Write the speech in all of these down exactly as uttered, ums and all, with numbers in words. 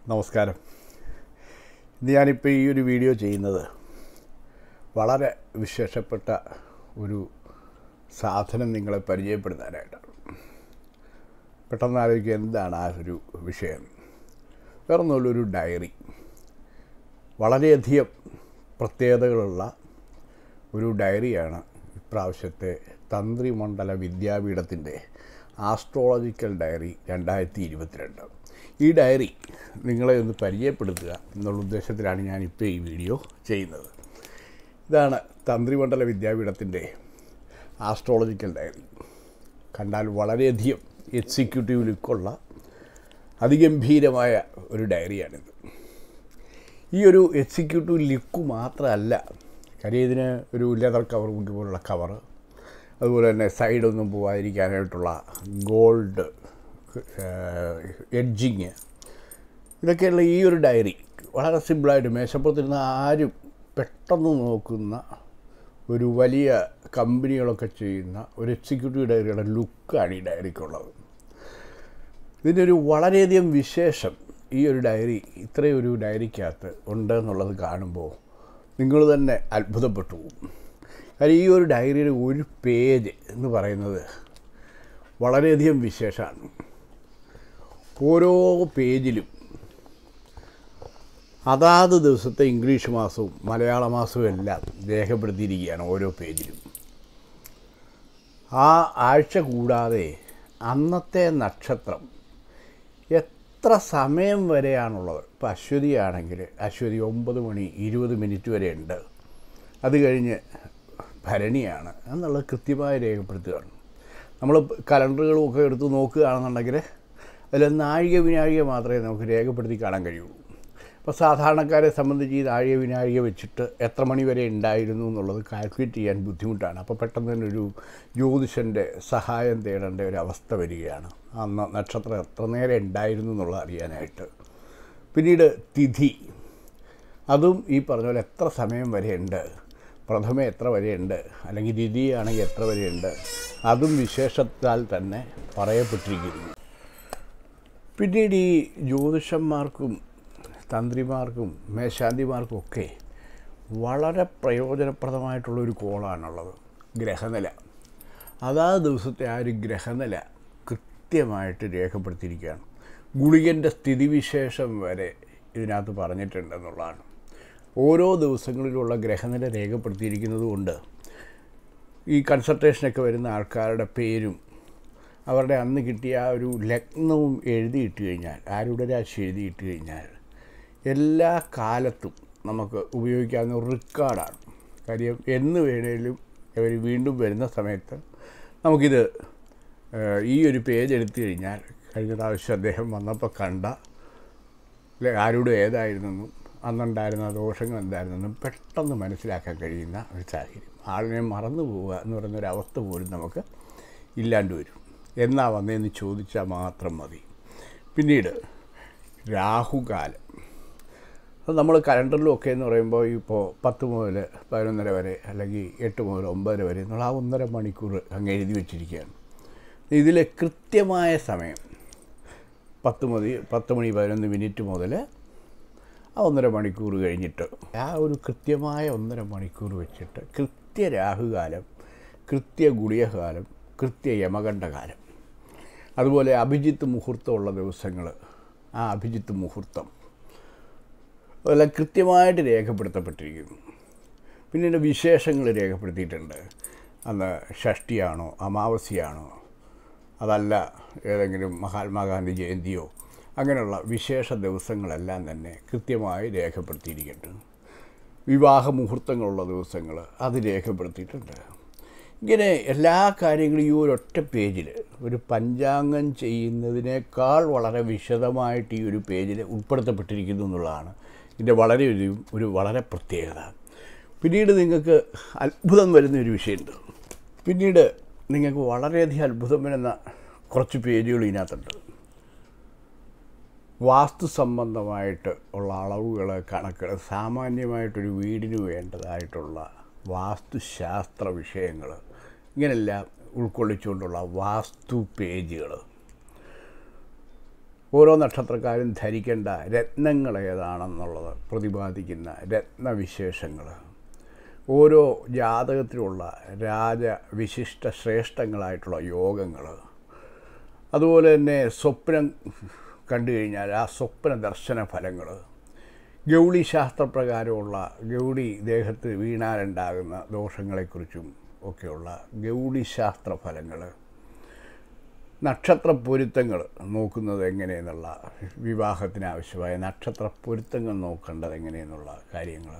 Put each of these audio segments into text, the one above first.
നമസ്കാരം. ഇന്ന് ഞാനിപ്പോൾ ഈ ഒരു വീഡിയോ ചെയ്യുന്നത് വളരെ വിശേഷപ്പെട്ട ഒരു സാധനം നിങ്ങളെ പരിചയപ്പെടുത്താനായിട്ടാണ്. പെട്ടെന്ന് ആലോചിക്കുക, എന്താണ് ആ ഒരു വിഷയം? വേറൊന്നുമില്ലൊരു ഡയറി. വളരെയധികം പ്രത്യേകതകളുള്ള ഒരു ഡയറിയാണ് ഇപ്രാവശ്യത്തെ തന്ത്രിമണ്ഡല വിദ്യാപീഠത്തിൻ്റെ ആസ്ട്രോളജിക്കൽ ഡയറി രണ്ടായിരത്തി ഇരുപത്തിരണ്ട്. ഈ ഡയറി നിങ്ങളെ ഒന്ന് പരിചയപ്പെടുത്തുക എന്നുള്ള ഉദ്ദേശത്തിലാണ് ഞാനിപ്പോൾ ഈ വീഡിയോ ചെയ്യുന്നത്. ഇതാണ് തന്ത്രിമണ്ഡല വിദ്യാപീഠത്തിൻ്റെ ആസ്ട്രോളജിക്കൽ ഡയറി. കണ്ടാൽ വളരെയധികം എക്സിക്യൂട്ടീവ് ലുക്കുള്ള അതിഗംഭീരമായ ഒരു ഡയറിയാണിത്. ഈ ഒരു എക്സിക്യൂട്ടീവ് ലുക്ക് മാത്രമല്ല, കാര്യം ഇതിന് ഒരു ലെതർ കവർ പോലുള്ള കവർ, അതുപോലെ തന്നെ സൈഡൊന്നും പോകാതിരിക്കാനായിട്ടുള്ള ഗോൾഡ് എഡ്ജിങ്, ഇതൊക്കെയുള്ള ഈ ഒരു ഡയറി വളരെ സിമ്പിളായിട്ട് മേശപ്പുറത്തിരുന്ന ആരും പെട്ടെന്ന് നോക്കുന്ന ഒരു വലിയ കമ്പനികളൊക്കെ ചെയ്യുന്ന ഒരു എക്സിക്യൂട്ടീവ് ഡയറിയുടെ ലുക്കാണ് ഈ ഡയറിക്കുള്ളത്. ഇതിൻ്റെ ഒരു വളരെയധികം വിശേഷം ഈ ഒരു ഡയറി ഇത്രയൊരു ഡയറിക്കകത്ത് ഉണ്ടെന്നുള്ളത് കാണുമ്പോൾ നിങ്ങൾ തന്നെ അത്ഭുതപ്പെട്ടു പോകും. കാര്യം ഈ ഒരു ഡയറിയുടെ ഒരു പേജ് എന്ന് പറയുന്നത് വളരെയധികം വിശേഷമാണ്. ഓരോ പേജിലും അതാത് ദിവസത്തെ ഇംഗ്ലീഷ് മാസവും മലയാള മാസവും എല്ലാം രേഖപ്പെടുത്തിയിരിക്കുകയാണ് ഓരോ പേജിലും. ആ ആഴ്ച കൂടാതെ അന്നത്തെ നക്ഷത്രം എത്ര സമയം വരെയാണുള്ളത്. ഇപ്പോൾ അശ്വതി ആണെങ്കിൽ അശ്വതി ഒമ്പത് മണി ഇരുപത് മിനിറ്റ് വരെ ഉണ്ട്. അത് കഴിഞ്ഞ് ഭരണിയാണ് എന്നുള്ളത് കൃത്യമായി രേഖപ്പെടുത്തുകയാണ്. നമ്മൾ കലണ്ടറുകളും ഒക്കെ എടുത്ത് നോക്കുകയാണെന്നുണ്ടെങ്കിൽ അതിൽ നാഴിക വിനാഴിക മാത്രമേ നമുക്ക് രേഖപ്പെടുത്തി കാണാൻ കഴിയുള്ളൂ. അപ്പോൾ സാധാരണക്കാരെ സംബന്ധിച്ച് ഈ നാഴിക വിനാഴിക വെച്ചിട്ട് എത്ര മണി വരെ ഉണ്ടായിരുന്നു എന്നുള്ളത് കാൽക്കുലേറ്റ് ചെയ്യാൻ ബുദ്ധിമുട്ടാണ്. അപ്പോൾ പെട്ടെന്ന് തന്നെ ഒരു ജ്യോതിഷൻ്റെ സഹായം തേടേണ്ട ഒരു അവസ്ഥ വരികയാണ്. അന്ന് നക്ഷത്രം എത്ര നേരം ഉണ്ടായിരുന്നു എന്നുള്ളത് അറിയാനായിട്ട്. പിന്നീട് തിഥി, അതും ഈ പറഞ്ഞ പോലെ എത്ര സമയം വരെയുണ്ട്, പ്രഥമ എത്ര വരെയുണ്ട്, അല്ലെങ്കിൽ ദ്വിതീയാണെങ്കിൽ എത്ര വരെയുണ്ട്, അതും വിശേഷത്താൽ തന്നെ പറയപ്പെട്ടിരിക്കുന്നു. പിന്നീട് ഈ ജ്യോതിഷന്മാർക്കും തന്ത്രിമാർക്കും മേശാന്തിമാർക്കും ഒക്കെ വളരെ പ്രയോജനപ്രദമായിട്ടുള്ളൊരു കോളാണുള്ളത് ഗ്രഹനില. അതാ ദിവസത്തെ ആ ഒരു ഗ്രഹനില കൃത്യമായിട്ട് രേഖപ്പെടുത്തിയിരിക്കുകയാണ്. ഗുളികൻ്റെ സ്ഥിതിവിശേഷം വരെ ഇതിനകത്ത് പറഞ്ഞിട്ടുണ്ടെന്നുള്ളതാണ്. ഓരോ ദിവസങ്ങളിലുള്ള ഗ്രഹനില രേഖപ്പെടുത്തിയിരിക്കുന്നത് കൊണ്ട് ഈ കൺസൾട്ടേഷനൊക്കെ വരുന്ന ആൾക്കാരുടെ പേരും അവരുടെ അന്ന് കിട്ടിയ ആ ഒരു ലഗ്നവും എഴുതിയിട്ട് കഴിഞ്ഞാൽ, ആരുടെ രാശി എഴുതിയിട്ട് കഴിഞ്ഞാൽ എല്ലാ കാലത്തും നമുക്ക് ഉപയോഗിക്കാവുന്ന ഒരു റെക്കോർഡാണ്. കാര്യം എന്ന് വേണേലും അവർ വീണ്ടും വരുന്ന സമയത്ത് നമുക്കിത് ഈ ഒരു പേജ് എടുത്തു കഴിഞ്ഞാൽ കഴിഞ്ഞ പ്രാവശ്യം അദ്ദേഹം വന്നപ്പോൾ കണ്ട ആരുടെ ഏതായിരുന്നെന്നും അന്നുണ്ടായിരുന്ന ദോഷങ്ങൾ എന്തായിരുന്നെന്നും പെട്ടെന്ന് മനസ്സിലാക്കാൻ കഴിയുന്ന ഒരു സാഹചര്യം. ആളിനെ മറന്നു പോവുക എന്ന് പറയുന്നൊരവസ്ഥ പോലും നമുക്ക് ഇല്ലാണ്ട് വരും. എന്നാ വന്നതെന്ന് ചോദിച്ചാൽ മാത്രം മതി. പിന്നീട് രാഹുകാലം, അത് നമ്മൾ കലണ്ടറിലൊക്കെ എന്ന് പറയുമ്പോൾ ഇപ്പോൾ പത്ത് മുതൽ പതിനൊന്നര വരെ അല്ലെങ്കിൽ എട്ട് മുതൽ ഒമ്പതര വരെ എന്നുള്ള ആ ഒന്നര മണിക്കൂർ അങ്ങ് എഴുതി വെച്ചിരിക്കുകയാണ്. ഇതിലെ കൃത്യമായ സമയം പത്ത് മതി പത്ത് മണി പതിനൊന്ന് മിനിറ്റ് മുതൽ ആ ഒന്നര മണിക്കൂർ കഴിഞ്ഞിട്ട് ആ ഒരു കൃത്യമായ ഒന്നര മണിക്കൂർ വെച്ചിട്ട് കൃത്യ രാഹുകാലം, കൃത്യ ഗുളികകാലം, കൃത്യ യമകണ്ഠകാലം, അതുപോലെ അഭിജിത്ത് മുഹൂർത്തമുള്ള ദിവസങ്ങൾ, ആ അഭിജിത്ത് മുഹൂർത്തം അതെല്ലാം കൃത്യമായിട്ട് രേഖപ്പെടുത്തപ്പെട്ടിരിക്കുന്നു. പിന്നീട് വിശേഷങ്ങൾ രേഖപ്പെടുത്തിയിട്ടുണ്ട്. അന്ന് ഷഷ്ടിയാണോ അമാവാസ്യയാണോ, അതല്ല ഏതെങ്കിലും മഹാത്മാഗാന്ധി ജയന്തിയോ, അങ്ങനെയുള്ള വിശേഷ ദിവസങ്ങളെല്ലാം തന്നെ കൃത്യമായി രേഖപ്പെടുത്തിയിരിക്കുന്നുണ്ട്. വിവാഹ മുഹൂർത്തങ്ങളുള്ള ദിവസങ്ങൾ അത് രേഖപ്പെടുത്തിയിട്ടുണ്ട്. ഇങ്ങനെ എല്ലാ കാര്യങ്ങളും ഈ ഒരൊറ്റ പേജിൽ ഒരു പഞ്ചാംഗം ചെയ്യുന്നതിനേക്കാൾ വളരെ വിശദമായിട്ട് ഈ ഒരു പേജിൽ ഉൾപ്പെടുത്തപ്പെട്ടിരിക്കുന്നു എന്നുള്ളതാണ് ഇതിൻ്റെ വളരെ ഒരു ഒരു വളരെ പ്രത്യേകത. പിന്നീട് നിങ്ങൾക്ക് അത്ഭുതം വരുന്ന ഒരു വിഷയമുണ്ട്. പിന്നീട് നിങ്ങൾക്ക് വളരെയധികം അത്ഭുതം വരുന്ന കുറച്ച് പേജുകൾ ഇതിനകത്തുണ്ട്. വാസ്തു സംബന്ധമായിട്ട് ഉള്ള അളവുകൾ, കണക്കുകൾ, സാമാന്യമായിട്ടൊരു വീടിന് വേണ്ടതായിട്ടുള്ള വാസ്തുശാസ്ത്ര വിഷയങ്ങൾ, ഇങ്ങനെല്ലാം ഉൾക്കൊള്ളിച്ചുകൊണ്ടുള്ള വാസ്തു പേജുകൾ. ഓരോ നക്ഷത്രക്കാരും ധരിക്കേണ്ട രത്നങ്ങൾ ഏതാണെന്നുള്ളത് പ്രതിപാദിക്കുന്ന രത്നവിശേഷങ്ങൾ, ഓരോ ജാതകത്തിലുള്ള രാജവിശിഷ്ട ശ്രേഷ്ഠങ്ങളായിട്ടുള്ള യോഗങ്ങൾ, അതുപോലെ തന്നെ സ്വപ്നം കണ്ടു കഴിഞ്ഞാൽ ആ സ്വപ്ന ദർശന ഫലങ്ങൾ, ഗൗളി ശാസ്ത്രപ്രകാരമുള്ള ഗൗളി ദേഹത്ത് വീണാലുണ്ടാകുന്ന ദോഷങ്ങളെക്കുറിച്ചും ഒക്കെയുള്ള ഗൗളി ശാസ്ത്ര ഫലങ്ങൾ, നക്ഷത്ര പൊരുത്തങ്ങൾ നോക്കുന്നത് എങ്ങനെയെന്നുള്ള, വിവാഹത്തിനാവശ്യമായ നക്ഷത്ര പൊരുത്തങ്ങൾ നോക്കേണ്ടത് എങ്ങനെയെന്നുള്ള കാര്യങ്ങൾ,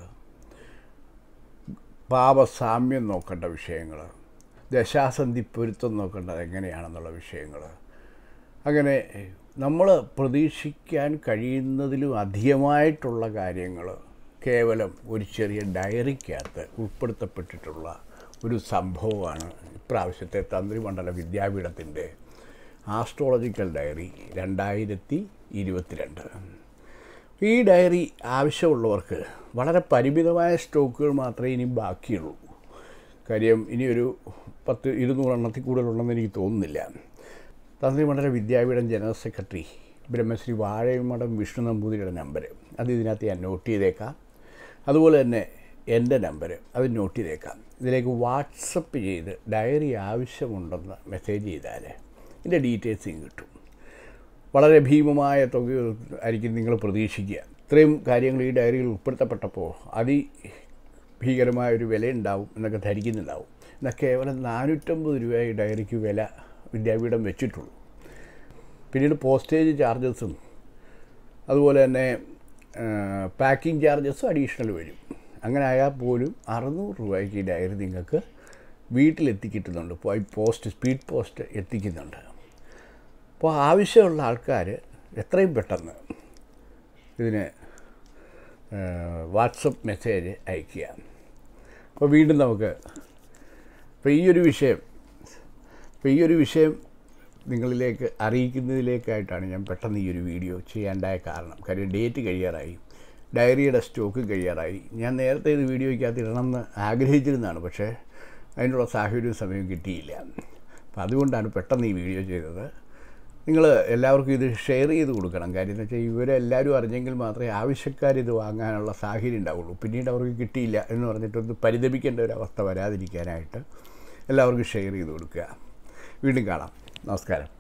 പാപസാമ്യം നോക്കേണ്ട വിഷയങ്ങൾ, ദശാസന്ധി പൊരുത്തം നോക്കേണ്ടത് എങ്ങനെയാണെന്നുള്ള വിഷയങ്ങൾ, അങ്ങനെ നമ്മൾ പ്രതീക്ഷിക്കാൻ കഴിയുന്നതിലും അധികമായിട്ടുള്ള കാര്യങ്ങൾ കേവലം ഒരു ചെറിയ ഡയറിക്കകത്ത് ഉൾപ്പെടുത്തപ്പെട്ടിട്ടുള്ള ഒരു സംഭവമാണ് ഇപ്രാവശ്യത്തെ തന്ത്രിമണ്ഡല വിദ്യാപീഠത്തിൻ്റെ ആസ്ട്രോളജിക്കൽ ഡയറി രണ്ടായിരത്തി ഇരുപത്തിരണ്ട്. ഈ ഡയറി ആവശ്യമുള്ളവർക്ക് വളരെ പരിമിതമായ സ്റ്റോക്കുകൾ മാത്രമേ ഇനി ബാക്കിയുള്ളൂ. കാര്യം ഇനിയൊരു പത്ത് ഇരുന്നൂറെണ്ണത്തിൽ കൂടുതലുണ്ടെന്ന് എനിക്ക് തോന്നുന്നില്ല. തന്ത്രിമണ്ഡല വിദ്യാപീഠം ജനറൽ സെക്രട്ടറി ബ്രഹ്മശ്രീ വാഴമഠം വിഷ്ണു നമ്പൂതിരിയുടെ നമ്പർ അത് ഇതിനകത്ത് ഞാൻ നോട്ട് ചെയ്തേക്കാം. അതുപോലെ തന്നെ എൻ്റെ നമ്പർ അത് നോട്ട് ചെയ്തേക്കാം. ഇതിലേക്ക് വാട്സപ്പ് ചെയ്ത് ഡയറി ആവശ്യമുണ്ടെന്ന് മെസ്സേജ് ചെയ്താൽ ഇതിൻ്റെ ഡീറ്റെയിൽസും കിട്ടും. വളരെ ഭീമമായ തുക ആയിരിക്കും നിങ്ങൾ പ്രതീക്ഷിക്കുക. ഇത്രയും കാര്യങ്ങൾ ഈ ഡയറിയിൽ ഉൾപ്പെടുത്തപ്പെട്ടപ്പോൾ അതിഭീകരമായൊരു വില ഉണ്ടാവും എന്നൊക്കെ ധരിക്കുന്നുണ്ടാവും. എന്നാൽ കേവലം നാനൂറ്റമ്പത് രൂപ ഈ ഡയറിക്ക് വില വിദ്യാപീഠം വെച്ചിട്ടുള്ളൂ. പിന്നീട് പോസ്റ്റേജ് ചാർജസും അതുപോലെ തന്നെ പാക്കിംഗ് ചാർജസും അഡീഷണൽ വരും. അങ്ങനെ ആയാൽ പോലും അറുന്നൂറ് രൂപയ്ക്ക് ഈ ഡയറി നിങ്ങൾക്ക് വീട്ടിലെത്തിക്കിട്ടുന്നുണ്ട്. പോയി പോസ്റ്റ് സ്പീഡ് പോസ്റ്റ് എത്തിക്കുന്നുണ്ട്. അപ്പോൾ ആവശ്യമുള്ള ആൾക്കാർ എത്രയും പെട്ടെന്ന് ഇതിന് വാട്സപ്പ് മെസ്സേജ് അയയ്ക്കുക. അപ്പോൾ വീണ്ടും നമുക്ക് ഇപ്പോൾ ഈ ഒരു വിഷയം ഇപ്പോൾ ഈ ഒരു വിഷയം നിങ്ങളിലേക്ക് അറിയിക്കുന്നതിലേക്കായിട്ടാണ് ഞാൻ പെട്ടെന്ന് ഈ ഒരു വീഡിയോ ചെയ്യാണ്ടായ കാരണം. കാര്യം ഡേറ്റ് കഴിയാറായി, ഡയറിയുടെ സ്റ്റോക്ക് കഴിയാറായി. ഞാൻ നേരത്തെ ഇത് വീഡിയോയ്ക്കകത്ത് ഇടണമെന്ന് ആഗ്രഹിച്ചിരുന്നതാണ്, പക്ഷേ അതിനുള്ള സാഹചര്യവും സമയവും കിട്ടിയില്ല. അപ്പോൾ അതുകൊണ്ടാണ് പെട്ടെന്ന് ഈ വീഡിയോ ചെയ്തത്. നിങ്ങൾ എല്ലാവർക്കും ഇത് ഷെയർ ചെയ്ത് കൊടുക്കണം. കാര്യം എന്ന് വെച്ചാൽ ഇവരെല്ലാവരും അറിഞ്ഞെങ്കിൽ മാത്രമേ ആവശ്യക്കാരിത് വാങ്ങാനുള്ള സാഹചര്യം ഉണ്ടാവുള്ളൂ. പിന്നീട് അവർക്ക് കിട്ടിയില്ല എന്ന് പറഞ്ഞിട്ടൊന്ന് പരിതപിക്കേണ്ട ഒരു അവസ്ഥ വരാതിരിക്കാനായിട്ട് എല്ലാവർക്കും ഷെയർ ചെയ്ത് കൊടുക്കുക. വീണ്ടും കാണാം. നമസ്കാരം.